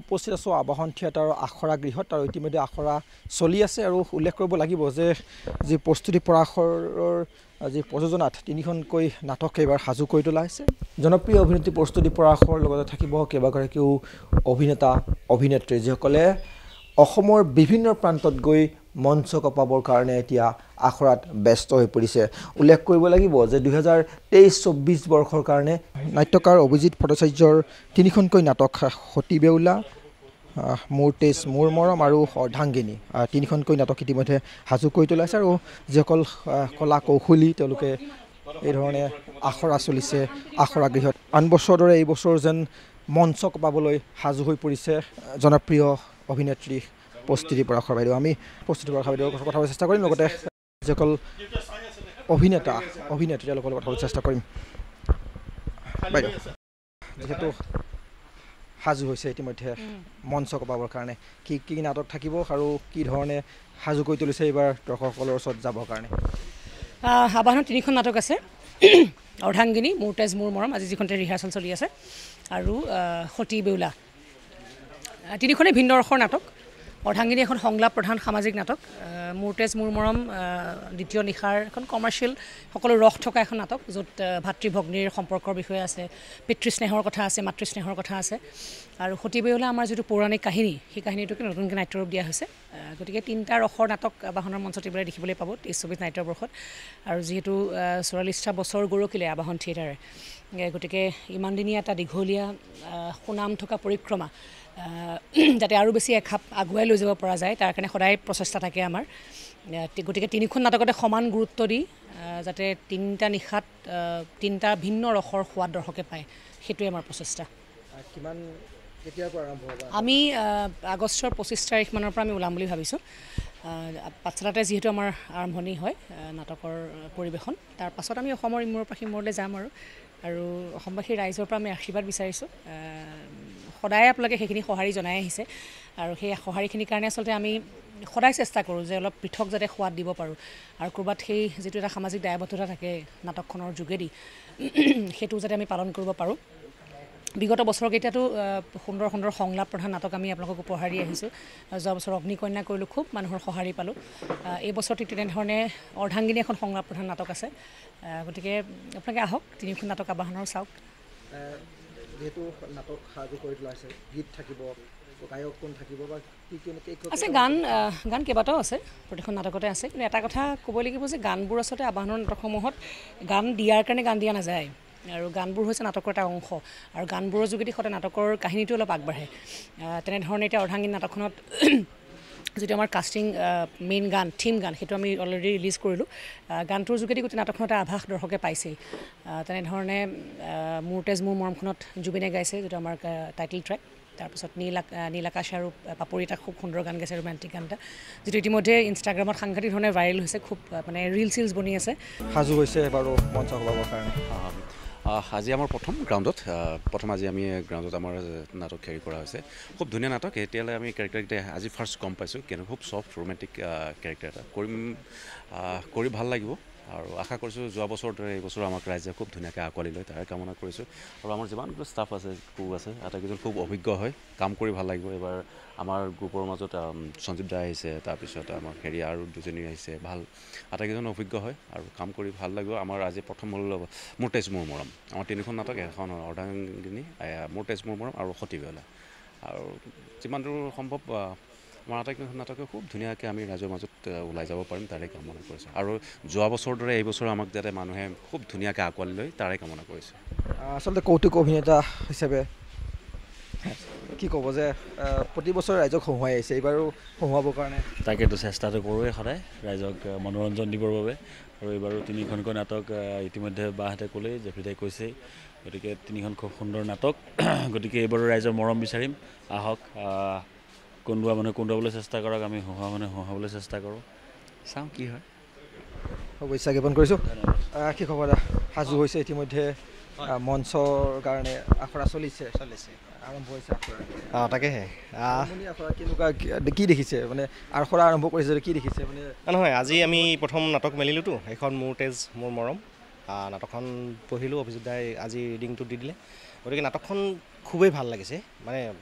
উপস্থিত আছোঁ আবাহন থিয়েটাৰৰ আখৰা গৃহত আৰু ইতিমধ্যে আখৰা চলি আছে আৰু উল্লেখ কৰিব লাগিব যে যি প্ৰস্তুতি পৰাশৰৰ যি প্ৰযোজনাত তিনিখনকৈ নাটক এইবাৰ সাজু কৰি তোলা হৈছে জনপ্ৰিয় অভিনেত্ৰী প্ৰস্তুতি পৰাশৰৰ লগতে থাকিব কেইবাগৰাকীও অভিনেতা অভিনেত্ৰী যিসকলে অসমৰ বিভিন্ন প্ৰান্তত গৈ মঞ্চ কপাবৰ কাৰণে এতিয়া আখৰাত ব্যস্ত হৈ পৰিছে উল্লেখ কৰিব লাগিব যে 2023-24 বৰ্ষৰ কাৰণে নাট্যকাৰ অভিজিত ভট্টাচাৰ্যৰ তিনিখনকৈ নাটক সতী বেউলা মোৰ তেজ মোৰ মৰম আৰু অৰ্ধাংগিনী তিনিখনকৈ নাটক ইতিমধ্যে সাজু কৰি তোলা হৈছে আৰু যিসকল কলা কৌশলী তেওঁলোকে এই ধৰণে আখৰা চলিছে আখৰা গৃহত আন বছৰৰ দৰে এই বছৰ যেন মঞ্চ কপাবলৈ সাজু হৈ পৰিছে জনপ্ৰিয় অভিনেত্ৰী প্ৰস্তুতি পৰাশৰ বাইদেউ আমি প্ৰস্তুতি পৰাশৰ বাইদেউৰ কথা ক'বলৈ চেষ্টা কৰিম লগতে যিসকল অভিনেতা অভিনেত্ৰী তেওঁলোকৰ লগত ক'বলৈ চেষ্টা কৰিম বাইদেউ যিহেতু সাজু হৈছে ইতিমধ্যে মঞ্চ কপাবৰ কাৰণে কি কি নাটক থাকিব আৰু কি ধৰণে সাজু কৰি তুলিছে এইবাৰ দৰ্শকসকলৰ ওচৰত যাবৰ কাৰণে আবাহনৰ তিনিখন নাটক আছে অৰ্ধাংগিনী মোৰ তেজ মোৰ মৰম আজি যিখনতে ৰিহাৰ্চেল চলি আছে আৰু সতী বেউলা তিনিখনেই ভিন্ন ৰসৰ নাটক অৰ্ধাংগিনী এখন সংলাপ প্ৰধান সামাজিক নাটক মোৰ তেজ মোৰ মৰম দ্বিতীয় নিশাৰ এখন কমাৰ্চিয়েল সকলো ৰস থকা এখন নাটক য'ত ভাতৃ ভগ্নীৰ সম্পৰ্কৰ বিষয়ে আছে পিতৃস্নেহৰ কথা আছে মাতৃস্নেহৰ কথা আছে আৰু সতী বেউলা আমাৰ যিটো পৌৰাণিক কাহিনী সেই কাহিনীটোকে নতুনকৈ নাট্যৰূপ দিয়া হৈছে গতিকে তিনিটা ৰসৰ নাটক আবাহনৰ মঞ্চত এইবাৰ দেখিবলৈ পাব 23-24 নাট্যবৰ্ষত আৰু যিহেতু 44টা বছৰ গৌৰকিলে আবাহন থিয়েটাৰে গতিকে ইমানদিনীয়া এটা দীঘলীয়া সুনাম থকা পৰিক্ৰমা যাতে আৰু বেছি এখাপ আগুৱাই লৈ যাব পৰা যায় তাৰ কাৰণে সদায় প্ৰচেষ্টা থাকে আমাৰ গতিকে তিনিখন নাটকতে সমান গুৰুত্ব দি যাতে তিনিটা নিশাত তিনিটা ভিন্ন ৰসৰ সোৱাদ দৰ্শকে পায় সেইটোৱে আমাৰ প্ৰচেষ্টা কিমান কেতিয়াৰ পৰা আৰম্ভ হ'ব আমি আগষ্টৰ 25 তাৰিখমানৰ পৰা আমি ওলাম বুলি ভাবিছোঁ পাঠশালাতে যিহেতু আমাৰ আৰম্ভণি হয় নাটকৰ পৰিৱেশন তাৰ পাছত আমি অসমৰ ইমূৰৰ পৰা সিমূৰলৈ যাম আৰু অসমবাসীৰ ৰাইজৰ পৰা আমি আশীৰ্বাদ বিচাৰিছোঁ সদায় আপোনালোকে সেইখিনি সঁহাৰি জনাই আহিছে আৰু সেই সঁহাৰিখিনিৰ কাৰণে আচলতে আমি সদায় চেষ্টা কৰোঁ যে অলপ পৃথক যাতে সোৱাদ দিব পাৰোঁ আৰু ক'ৰবাত সেই যিটো এটা সামাজিক দায়বদ্ধতা থাকে নাটকখনৰ যোগেদি সেইটো যাতে আমি পালন কৰিব পাৰোঁ বিগত বছৰকেইটাতো সুন্দৰ সুন্দৰ সংলাপ প্ৰধান নাটক আমি আপোনালোকক উপহাৰ দি আহিছোঁ যোৱা বছৰ অগ্নিকন্যা কৰিলোঁ খুব মানুহৰ সঁহাৰি পালোঁ এই বছৰ ঠিক তেনেধৰণে অৰ্ধাংগিনী এখন সংলাপ প্ৰধান নাটক আছে গতিকে আপোনালোকে আহক তিনিখন নাটক আবাহনৰ চাওক যেহেতু নাটক সাজু কৰি তোলা আছে গীত থাকিব গায়ক কোন থাকিব বা আছে গান কেইবাটাও আছে প্ৰতিখন নাটকতে আছে কিন্তু এটা কথা ক'ব লাগিব যে গানবোৰ আচলতে আবাহনৰ নাটকসমূহত গান দিয়াৰ কাৰণে গান দিয়া নাযায় আৰু গানবোৰ হৈছে নাটকৰ এটা অংশ আৰু গানবোৰৰ যোগেদি সদায় নাটকৰ কাহিনীটো অলপ আগবাঢ়ে তেনেধৰণে এতিয়া অৰ্ধাংগিনী নাটকখনত যিটো আমাৰ কাষ্টিং মেইন গান থিম গান সেইটো আমি অলৰেডি ৰিলিজ কৰিলোঁ গানটোৰ যোগেদি গোটেই নাটকখনত এটা আভাস দৰ্শকে পাইছেই তেনেধৰণে মোৰ তেজ মোৰ মৰমখনত জুবিনে গাইছে যিটো আমাৰ টাইটেল ট্ৰেক তাৰপিছত নীল আকাশ আৰু পাপৰি এটা খুব সুন্দৰ গান গাইছে ৰোমান্টিক গান এটা যিটো ইতিমধ্যে ইনষ্টাগ্ৰামত সাংঘাতিক ধৰণে ভাইৰেল হৈছে খুব মানে ৰিলছ বনি আছে সাজু হৈছে বাৰু মঞ্চ কপাবৰ কাৰণে আজি আমাৰ প্ৰথম আজি আমি গ্ৰাউণ্ডত আমাৰ নাটক হেৰি কৰা হৈছে খুব ধুনীয়া নাটক এতিয়ালৈ আমি কেৰেক্টাৰকেইটা আজি ফাৰ্ষ্ট গম পাইছোঁ কিন্তু খুব ছফ্ট ৰোমেণ্টিক কেৰেক্টাৰ এটা কৰি ভাল লাগিব আৰু আশা কৰিছোঁ যোৱা বছৰৰ দৰে এই বছৰ আমাক ৰাইজে খুব ধুনীয়াকৈ আঁকোৱালি লয় তাৰে কামনা কৰিছোঁ আৰু আমাৰ যিমানবোৰ ষ্টাফ আছে ক্ৰু আছে আটাইকেইজন খুব অভিজ্ঞ হয় কাম কৰি ভাল লাগিব এইবাৰ আমাৰ গ্ৰুপৰ মাজত সঞ্জীৱ দা আহিছে তাৰপিছত আমাৰ হেৰি আৰু দুজনী আহিছে ভাল আটাইকেইজন অভিজ্ঞ হয় আৰু কাম কৰি ভাল লাগিব আমাৰ আজি প্ৰথম হ'ল মোৰ তেজ মোৰ মৰম আমাৰ তিনিখন নাটক এখন অৰ্ধাংগিনী মোৰ তেজ মোৰ মৰম আৰু সতী বেউলা আৰু যিমান দূৰ সম্ভৱ আমাৰ আটাইকেইখন নাটকে খুব ধুনীয়াকৈ আমি ৰাইজৰ মাজত ওলাই যাব পাৰিম তাৰে কামনা কৰিছোঁ আৰু যোৱা বছৰৰ দৰে এই বছৰ আমাক যাতে মানুহে খুব ধুনীয়াকৈ আঁকোৱালি লৈ তাৰে কামনা কৰিছোঁ আচলতে কৌতুক অভিনেতা হিচাপে কি ক'ব যে প্ৰতি বছৰ ৰাইজক হহুৱাই আহিছে এইবাৰো হহুৱাবৰ কাৰণে তাকেতো চেষ্টাটো কৰোঁৱে সদায় ৰাইজক মনোৰঞ্জন দিবৰ বাবে আৰু এইবাৰো তিনিখনকৈ নাটক ইতিমধ্যে বাহঁতে ক'লেই জেফ্ৰিদাই কৈছেই গতিকে তিনিখন খুব সুন্দৰ নাটক গতিকে এইবাৰো ৰাইজৰ মৰম বিচাৰিম আহক কোনোবা মানুহে কোনোবাবলৈ চেষ্টা কৰক আমি হহুৱা মানুহে হহুৱাবলৈ চেষ্টা কৰোঁ চাওঁ কি হয় শুভেচ্ছা জ্ঞাপন কৰিছোঁ কি খবৰ সাজু হৈছে ইতিমধ্যে মঞ্চৰ কাৰণে আখৰা চলিছে আৰম্ভ হৈছে তাকেহে আখৰা কেনেকুৱা কি দেখিছে মানে আখৰা আৰম্ভ কৰিছে কি দেখিছে মানে নহয় আজি আমি প্ৰথম নাটক মেলিলোঁতো এখন মোৰ তেজ মোৰ মৰম নাটকখন পঢ়িলোঁ অভিজিত দাই আজি ৰিডিংটো দি দিলে গতিকে নাটকখন খুবেই ভাল লাগিছে মানে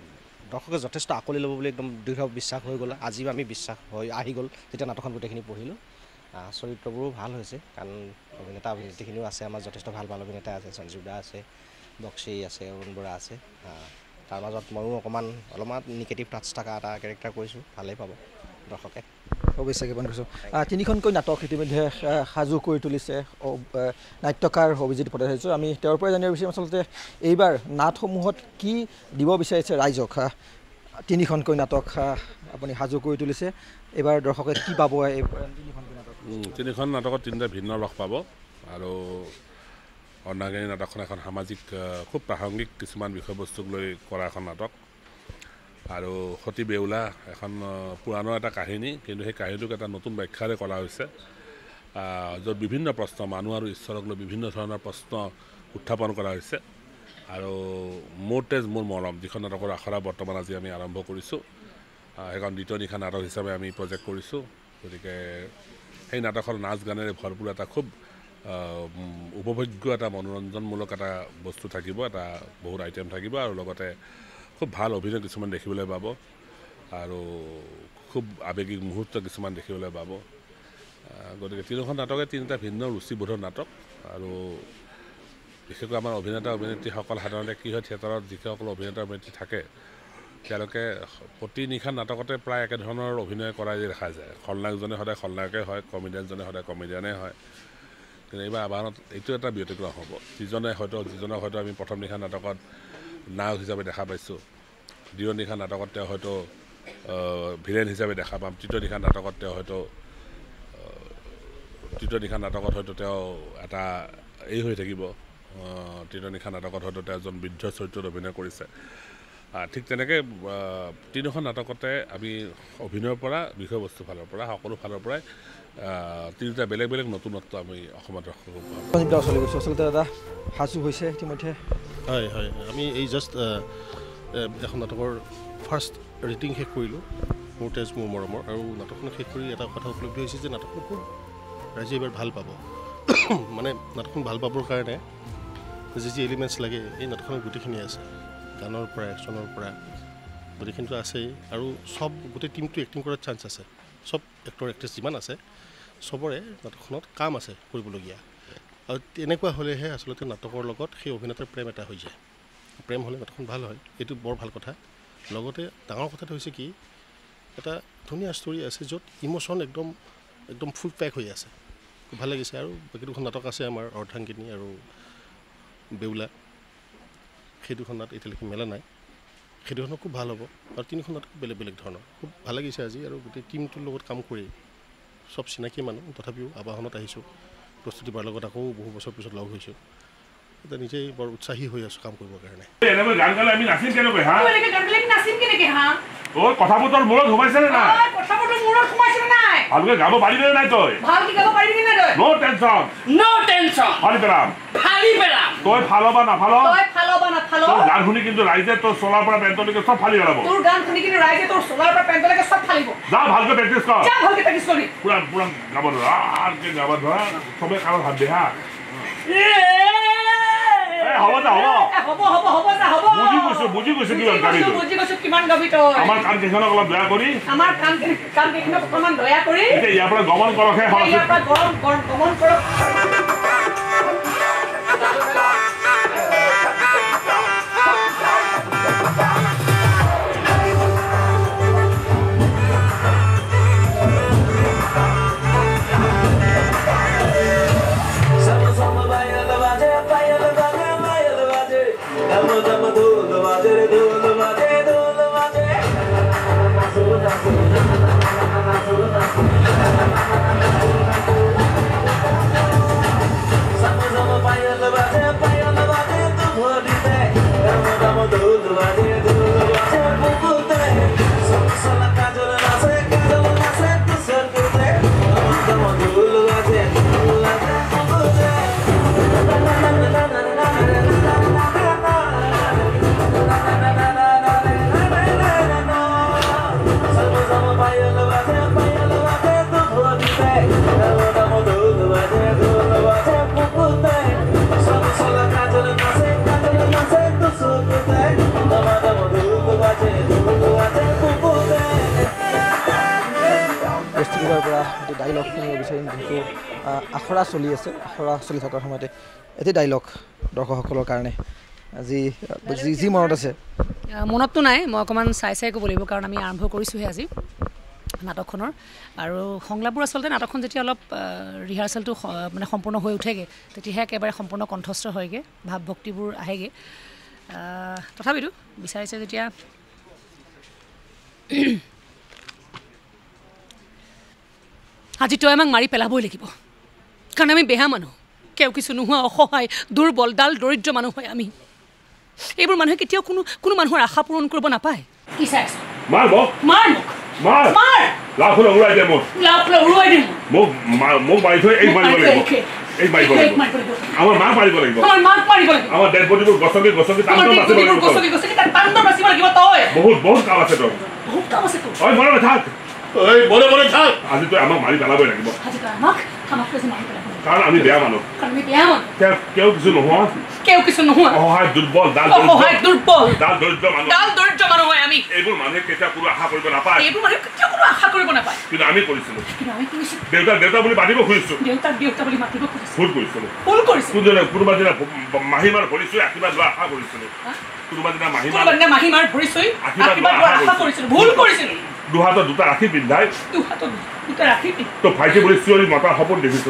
দৰ্শকে যথেষ্ট আকোৱালি ল'ব বুলি একদম দৃঢ় বিশ্বাস হৈ গ'ল আজিও আমি বিশ্বাস হৈ আহি গ'ল যেতিয়া নাটকখন গোটেইখিনি পঢ়িলোঁ চৰিত্ৰবোৰো ভাল হৈছে কাৰণ অভিনেত্ৰীখিনিও আছে আমাৰ যথেষ্ট ভাল ভাল অভিনেতা আছে সঞ্জীৱ দা আছে বক্সী আছে অৰুণ বৰা আছে তাৰ মাজত ময়ো অলপমান নিগেটিভ টাচ থকা এটা কেৰেক্টাৰ কৰিছোঁ ভালেই পাব দৰ্শকে অৱশ্যে জ্ঞাপন কৰিছোঁ তিনিখনকৈ নাটক ইতিমধ্যে সাজু কৰি তুলিছে নাট্যকাৰ অভিজিত ভট্টাচাৰ্য আমি তেওঁৰ পৰাই জানিব বিচাৰিম আচলতে এইবাৰ নাটসমূহত কি দিব বিচাৰিছে ৰাইজক তিনিখনকৈ নাটক আপুনি সাজু কৰি তুলিছে এইবাৰ দৰ্শকে কি পাব তিনিখন নাটকত তিনিটা ভিন্ন ৰস পাব আৰু অৰ্ধাংগিনী নাটকখন এখন সামাজিক খুব প্ৰাসংগিক কিছুমান বিষয়বস্তুক লৈ কৰা এখন নাটক আৰু সতী বেউলা এখন পুৰাণৰ এটা কাহিনী কিন্তু সেই কাহিনীটোক এটা নতুন ব্যাখ্যাৰে কৰা হৈছে য'ত বিভিন্ন প্ৰশ্ন মানুহ আৰু ঈশ্বৰক লৈ বিভিন্ন ধৰণৰ প্ৰশ্ন উত্থাপন কৰা হৈছে আৰু মোৰ তেজ মোৰ মৰম যিখন নাটকৰ আখৰা বৰ্তমান আজি আমি আৰম্ভ কৰিছোঁ সেইখন দ্বিতীয় নিশা নাটক হিচাপে আমি প্ৰজেক্ট কৰিছোঁ গতিকে সেই নাটকৰ নাচ গানেৰে ভৰপূৰ এটা খুব উপভোগ্য এটা মনোৰঞ্জনমূলক এটা বস্তু থাকিব এটা বহুত আইটেম থাকিব আৰু লগতে খুব ভাল অভিনয় কিছুমান দেখিবলৈ পাব আৰু খুব আৱেগিক মুহূৰ্ত কিছুমান দেখিবলৈ পাব গতিকে তিনিখন নাটকে তিনিটা ভিন্ন ৰুচিবোধৰ নাটক আৰু বিশেষকৈ আমাৰ অভিনেতা অভিনেত্ৰীসকল সাধাৰণতে কি হয় থিয়েটাৰত যিসকল অভিনেতা অভিনেত্ৰী থাকে তেওঁলোকে প্ৰতি নিশা নাটকতে প্ৰায় একেধৰণৰ অভিনয় কৰা দেখা যায় খলনায়কজনে সদায় খলনায়কে হয় কমেডিয়ানজনে সদায় কমেডিয়ানে হয় কিন্তু এইবাৰ আবাহনত এইটো এটা ব্যতিক্ৰম হ'ব যিজনক হয়তো আমি প্ৰথম নিশা নাটকত নায়ক হিচাপে দেখা পাইছোঁ দ্বিতীয় নিশা নাটকত তেওঁ হয়তো ভিলেন হিচাপে দেখা পাম তৃতীয় নিশা নাটকত তেওঁ হয়তো তেওঁ এটা এই হৈ থাকিব তৃতীয় নিশা নাটকত হয়তো তেওঁ এজন বৃদ্ধ চৰিত্ৰত অভিনয় কৰিছে ঠিক তেনেকৈ তিনিখন নাটকতে আমি অভিনয়ৰ পৰা বিষয়বস্তুৰ ফালৰ পৰা সকলো ফালৰ পৰাই তিনিটা বেলেগ বেলেগ নতুনত্ব আমি অসমত আচলতে দাদা সাজু হৈছে ইতিমধ্যে হয় হয় আমি এই জাষ্ট এখন নাটকৰ ফাৰ্ষ্ট ৰেটিং শেষ কৰিলোঁ মোৰ তেজ মোৰ মৰমৰ আৰু নাটকখন শেষ কৰি এটা কথা উপলব্ধি হৈছে যে নাটকখন খুব ৰাইজে এইবাৰ ভাল পাব মানে নাটকখন ভাল পাবৰ কাৰণে যি এলিমেণ্টছ লাগে এই নাটকখনত গোটেইখিনি আছে গানৰ পৰা একশ্যনৰ পৰা গোটেইখিনিতো আছেই আৰু চব গোটেই টিমটো এক্টিং কৰাৰ চান্স আছে চব এক্টৰ এক্ট্ৰেছ যিমান আছে চবৰে নাটকখনত কাম আছে কৰিবলগীয়া আৰু তেনেকুৱা হ'লেহে আচলতে নাটকৰ লগত সেই অভিনেতাৰ প্ৰেম এটা হৈ যায় প্ৰেম হ'লে নাটকখন ভাল হয় এইটো বৰ ভাল কথা লগতে ডাঙৰ কথাটো হৈছে কি এটা ধুনীয়া ষ্টৰী আছে য'ত ইম'শ্যন একদম ফুল পেক হৈ আছে খুব ভাল লাগিছে আৰু বাকী দুখন নাটক আছে আমাৰ অৰ্ধাংগিনী আৰু বেউলা সেই দুখন নাটক এতিয়ালৈকে মেলা নাই সেই দুখনো খুব ভাল হ'ব আৰু তিনিখন নাটক বেলেগ বেলেগ ধৰণৰ খুব ভাল লাগিছে আজি আৰু গোটেই টিমটোৰ লগত কাম কৰি চব চিনাকি মানুহ তথাপিও আবাহনত আহিছোঁ প্ৰস্তুতি বাৰ লগত আকৌ বহু বছৰ পিছত লগ হৈছোঁ এতিয়া নিজেই বৰ উৎসাহী হৈ আছোঁ কাম কৰিবৰ কাৰণে কথাবোৰ তোৰ মূৰত সোমাইছে নে নাই ভালকৈ গাব পাৰিবি নে নাই তই নো টেনশ্যন তই ফাল বা নাফাল তোৰ গান শুনি কিন্তু ৰাইজে তোৰ চলাৰ পৰা পেণ্টলৈকে চব ফালি পেলাব যা ভালকৈ প্ৰেক্টিচ কৰ পুৰা পুৰা গাব ধৰা চবে কাৰো হাত দে হা বুজি গৈছো কিমান গাবি আমাৰ কাণ কেইখনক অলপ দয়া কৰি ইয়াৰ পৰা গমন কৰকহে ডাইলগ শুনিব বিচাৰিম যিহেতু আখৰা চলি আছে আখৰা চলি থকাৰ সময়তে এটি ডাইলগ দৰ্শকসকলৰ কাৰণে আজি যি মনত আছে মনততো নাই মই অকণমান চাই ক'ব লাগিব কাৰণ আমি আৰম্ভ কৰিছোঁহে আজি নাটকখনৰ আৰু সংলাপবোৰ আচলতে নাটকখন যেতিয়া অলপ ৰিহাৰ্চেলটো মানে সম্পূৰ্ণ হৈ উঠেগৈ তেতিয়াহে একেবাৰে সম্পূৰ্ণ কণ্ঠস্থ হয়গৈ ভাৱ ভক্তিবোৰ আহেগৈ তথাপিতো বিচাৰিছে যেতিয়া আজি তই আমাক মাৰি পেলাবই লাগিব কাৰণ আমি বেয়া মানুহ কেউ কিছু নোহোৱা অসহায় দুৰ্বল ডাল দৰিদ্ৰ মানুহ হয় আমি এইবোৰ মানুহে কেতিয়াও কোনো মানুহৰ আশা পূৰণ কৰিব নাপায় কি চাই আছ মাৰ মোক মাৰ মোক মাৰ মাৰ লাফুল উৰাই দে মোক মোক মাৰি থৈ এই মাৰিব লাগিব এই মাৰিব লাগিব আমাৰ মাক মাৰিব লাগিব আমাৰ ডেড বডিবোৰ গছকি বাচিব লাগিব বহুত কাম আছে তোৰ ঐ মনে থাক আজি তই আমাক মাৰি পেলাবই লাগিব কাৰণ আমি বেয়া মানুহ কেউ কিছু নোহোৱা অসহায় দুৰ্বল ডাল দৰিদ্ৰ মানুহ হয় আমি এইবোৰ মানুহে কেতিয়া কোনো আশা কৰিব নাপায় কিন্তু আমি কৰিছিলো দেউতা বুলি মাতিব খুজিছো ভুল কৰিছিলো কোনোবা দিনা মাহীমাৰ ভৰি চুই আশীৰ্বাদ লোৱা আশা কৰিছিলো কোনোবা দিনা মাহীমাৰ ভৰি চুই আশীৰ্বাদ লোৱা আশা কৰিছিলো ভুল কৰিছিলো দুহাতৰ দুটা ৰাখি পিন্ধাই তো ভাইটি বুলি চিঞৰি মতাৰ সপোন দেখিছো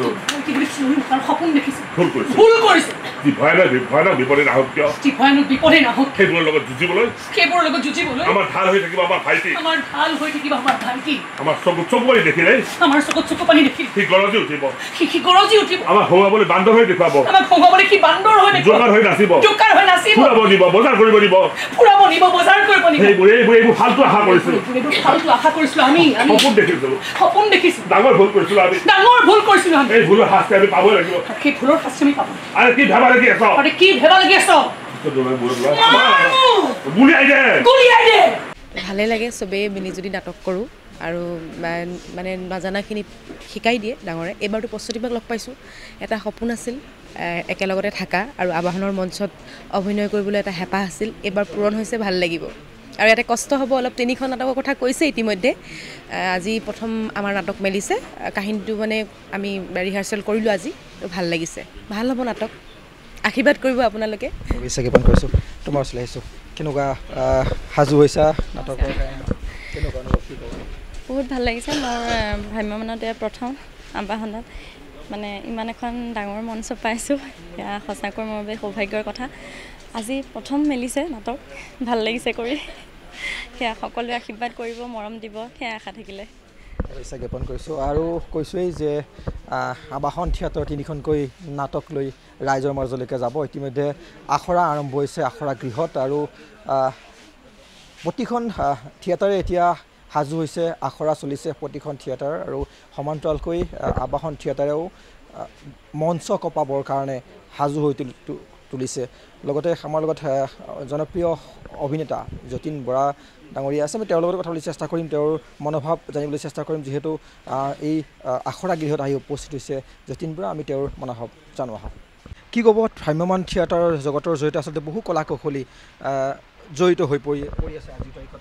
ভুল কৰিছো ভয়ানক বিপদে নাহক কিয় সেইবোৰৰ লগত যুঁজিবলৈ আমাৰ ঢাল হৈ থাকিব আমাৰ ভাইটি আমাৰ চকু পানী দেখিলে সি গৰজি উঠিব আমাক হৰুৱাবলৈ বান্দৰ হৈ দেখুৱাব জোকাৰ হৈ নাচিব ফুৰাব নিব বজাৰ কৰিব দিব এইবোৰ ফাল্টু আশা কৰিছিলো সপোন দেখিছিলো ডাঙৰ ভুল কৰিছিলো আমি এই ভুলৰ শাস্তি আমি পাবই লাগিব আৰে কি ভেবা লাগি আছ ভালে লাগে চবেই মিলি যদি নাটক কৰোঁ আৰু মানে নাজানাখিনি শিকাই দিয়ে ডাঙৰে এইবাৰতো প্ৰস্তুতিবাক লগ পাইছোঁ এটা সপোন আছিল একেলগতে থকা আৰু আবাহনৰ মঞ্চত অভিনয় কৰিবলৈ এটা হেঁপাহ আছিল এইবাৰ পূৰণ হৈছে ভাল লাগিব আৰু ইয়াতে কষ্ট হ'ব অলপ তিনিখন নাটকৰ কথা কৈছে ইতিমধ্যে আজি প্ৰথম আমাৰ নাটক মেলিছে কাহিনীটো মানে আমি ৰিহাৰ্চেল কৰিলোঁ আজি ভাল লাগিছে ভাল হ'ব নাটক আশীৰ্বাদ কৰিব আপোনালোকে জ্ঞাপন কৰিছোঁ তোমাৰ ওচৰলৈ আহিছোঁ কেনেকুৱা সাজু হৈছা নাটকৰ বহুত ভাল লাগিছে মোৰ ভ্ৰাম্যমানত প্ৰথম আবাহনত মানে ইমান এখন ডাঙৰ মঞ্চ পাইছোঁ সেয়া সঁচাকৈ মোৰ বাবে সৌভাগ্যৰ কথা আজি প্ৰথম মেলিছে নাটক ভাল লাগিছে কৰি সেয়া সকলোৱে আশীৰ্বাদ কৰিব মৰম দিব সেয়া আশা থাকিলে জ্ঞাপন কৰিছোঁ আৰু কৈছোঁৱেই যে আবাহন থিয়েটাৰ তিনিখনকৈ নাটক লৈ ৰাইজৰ মাজলৈকে যাব ইতিমধ্যে আখৰা আৰম্ভ হৈছে আখৰা গৃহত আৰু প্ৰতিখন থিয়েটাৰে এতিয়া সাজু হৈছে আখৰা চলিছে প্ৰতিখন থিয়েটাৰ আৰু সমান্তৰালকৈ আবাহন থিয়েটাৰেও মঞ্চ কপাবৰ কাৰণে সাজু হৈ তুলিছে লগতে আমাৰ লগত জনপ্ৰিয় অভিনেতা যতীন বৰা ডাঙৰীয়া আছে আমি তেওঁৰ লগত কথা পাতিবলৈ চেষ্টা কৰিম তেওঁৰ মনোভাৱ জানিবলৈ চেষ্টা কৰিম যিহেতু এই আখৰা গৃহত আহি উপস্থিত হৈছে যতীন বৰা আমি তেওঁৰ মনোভাৱ জানো আহক কি ক'ব ভ্ৰাম্যমান থিয়েটাৰৰ জগতৰ জৰিয়তে আচলতে বহু কলা কৌশলী জড়িত হৈ পৰি আছে আজিৰ তাৰিখত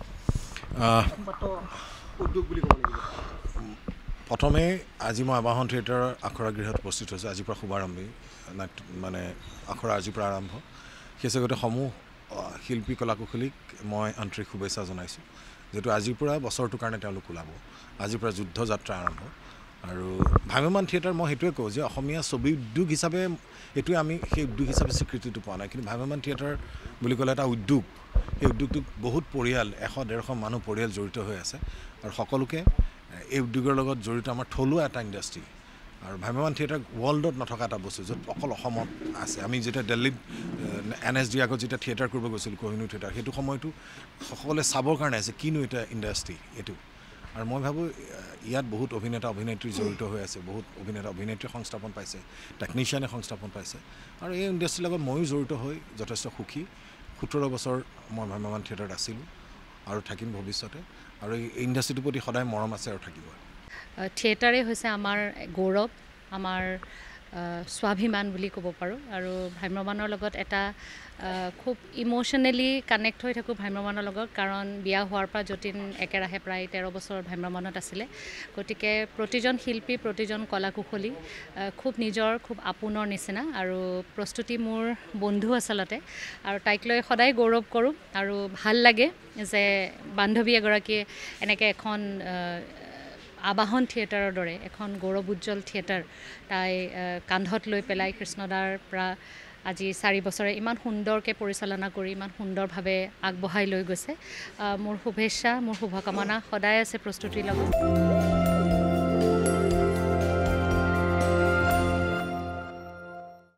উদ্যোগ বুলি ক'ব লাগিব প্ৰথমে আজি মই আবাহন থিয়েটাৰৰ আখৰা গৃহত উপস্থিত হৈছোঁ আজিৰ পৰা শুভাৰম্ভী মানে আখৰা আজিৰ পৰা আৰম্ভ সেই জগতে সমূহ শিল্পী কলা কৌশলীক মই আন্তৰিক শুভেচ্ছা জনাইছোঁ যিহেতু আজিৰ পৰা বছৰটোৰ কাৰণে তেওঁলোক ওলাব আজিৰ পৰা যুদ্ধ যাত্ৰা আৰম্ভ আৰু ভ্ৰাম্যমান থিয়েটাৰ মই সেইটোৱে কওঁ যে অসমীয়া ছবি উদ্যোগ হিচাপে এইটোৱে আমি সেই উদ্যোগ হিচাপে স্বীকৃতিটো পোৱা নাই কিন্তু ভ্ৰাম্যমান থিয়েটাৰ বুলি ক'লে এটা উদ্যোগ সেই উদ্যোগটোত বহুত পৰিয়াল 100-150 মানুহ পৰিয়াল জড়িত হৈ আছে আৰু সকলোকে এই উদ্যোগৰ লগত জড়িত আমাৰ থলুৱা এটা ইণ্ডাষ্ট্ৰী আৰু ভ্ৰাম্যমান থিয়েটাৰ ৱৰ্ল্ডত নথকা এটা বস্তু য'ত অকল অসমত আছে আমি যেতিয়া দিল্লীত NSD আগত যেতিয়া থিয়েটাৰ কৰিব গৈছিলোঁ কোহিনুৰ থিয়েটাৰ সেইটো সময়তো সকলোৱে চাবৰ কাৰণে আছে কিনো এটা ইণ্ডাষ্ট্ৰী এইটো আৰু মই ভাবোঁ ইয়াত বহুত অভিনেতা অভিনেত্ৰী জড়িত হৈ আছে বহুত অভিনেতা অভিনেত্ৰী সংস্থাপন পাইছে টেকনিচিয়ানে সংস্থাপন পাইছে আৰু এই ইণ্ডাষ্ট্ৰীৰ লগত ময়ো জড়িত হৈ যথেষ্ট সুখী 17 বছৰ মই ভ্ৰাম্যমান থিয়েটাৰত আছিলোঁ আৰু থাকিম ভৱিষ্যতে আৰু এই ইণ্ডাষ্ট্ৰীটোৰ প্ৰতি সদায় মৰম আছে আৰু থাকিব থিয়েটাৰে হৈছে আমাৰ গৌৰৱ আমাৰ স্বাভিমান বুলি ক'ব পাৰোঁ আৰু ভ্ৰাম্যমানৰ লগত এটা খুব ইম'শ্যনেলি কানেক্ট হৈ থাকোঁ ভ্ৰাম্যমানৰ লগত কাৰণ বিয়া হোৱাৰ পৰা যতীন একেৰাহে প্ৰায় 13 বছৰ ভ্ৰাম্যমানত আছিলে গতিকে প্ৰতিজন শিল্পী প্ৰতিজন কলাকুশলী খুব নিজৰ খুব আপোনৰ নিচিনা আৰু প্ৰস্তুতি মোৰ বন্ধু আচলতে আৰু তাইক লৈ সদায় গৌৰৱ কৰোঁ আৰু ভাল লাগে যে বান্ধৱী এগৰাকীয়ে এনেকৈ এখন আবাহন থিয়েটাৰৰ দৰে এখন গৌৰৱ উজ্জ্বল থিয়েটাৰ তাই কান্ধত লৈ পেলাই কৃষ্ণদাৰ পৰা আজি 4 বছৰে ইমান সুন্দৰকৈ পৰিচালনা কৰি ইমান সুন্দৰভাৱে আগবঢ়াই লৈ গৈছে মোৰ শুভেচ্ছা মোৰ শুভকামনা সদায় আছে প্ৰস্তুতিৰ লগত